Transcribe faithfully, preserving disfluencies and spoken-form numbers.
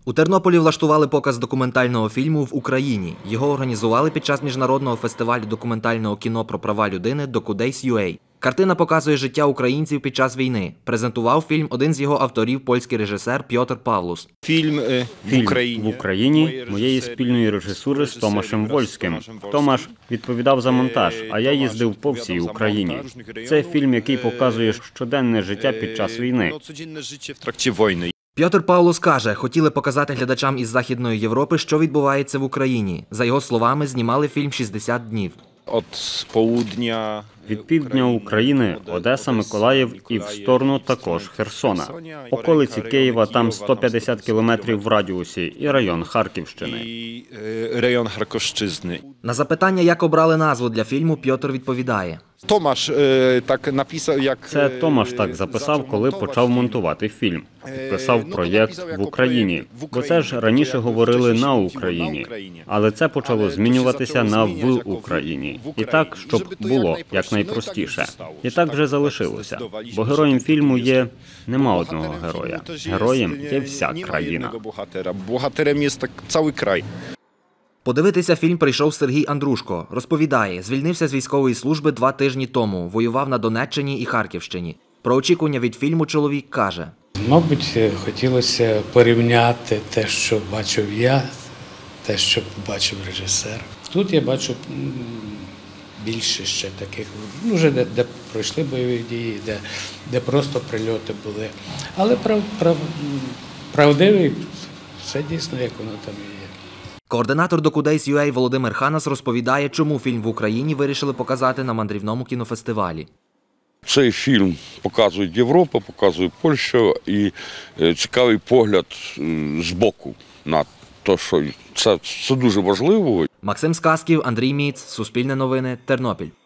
У Тернополі влаштували показ документального фільму в Україні. Його організували під час міжнародного фестивалю документального кіно про права людини «Докудейс.ю ей». Картина показує життя українців під час війни. Презентував фільм один з його авторів – польський режисер Пьотр Павлус. Фільм в Україні. в Україні моєї спільної режисури з Томашем Вольським. Томаш відповідав за монтаж, а я їздив по всій Україні. Це фільм, який показує щоденне життя під час війни. Пьотр Павлус каже, хотіли показати глядачам із Західної Європи, що відбувається в Україні. За його словами, знімали фільм шістдесят днів. От полудня Від півдня України – Одеса, Миколаїв і в сторону також Херсона. Околиці Києва – там сто п'ятдесят кілометрів в радіусі і район Харківщини. і район Харківщини. На запитання, як обрали назву для фільму, Пьотр відповідає. Томаш так написав, як... Це Томаш так записав, коли почав монтувати фільм. Підписав проєкт в Україні. Бо це ж раніше говорили на Україні. Але це почало змінюватися на в Україні. І так, щоб було якнайпростіше. І так вже залишилося. Бо героєм фільму є... нема одного героя. Героєм є вся країна. Богатирем є цілий край. Подивитися фільм прийшов Сергій Андрушко. Розповідає, звільнився з військової служби два тижні тому, воював на Донеччині і Харківщині. Про очікування від фільму чоловік каже. Мабуть, хотілося порівняти те, що бачив я, те, що побачив режисер. Тут я бачу більше ще таких, ну, вже де, де пройшли бойові дії, де, де просто прильоти були. Але прав, прав, правдивий, все дійсно, як воно там і є. Координатор «Докудейс.ю ей» Володимир Ханас розповідає, чому фільм в Україні вирішили показати на мандрівному кінофестивалі. Цей фільм показує Європа, показує Польща і цікавий погляд з боку на те, що це, це дуже важливо. Максим Сказків, Андрій Міц, Суспільне новини, Тернопіль.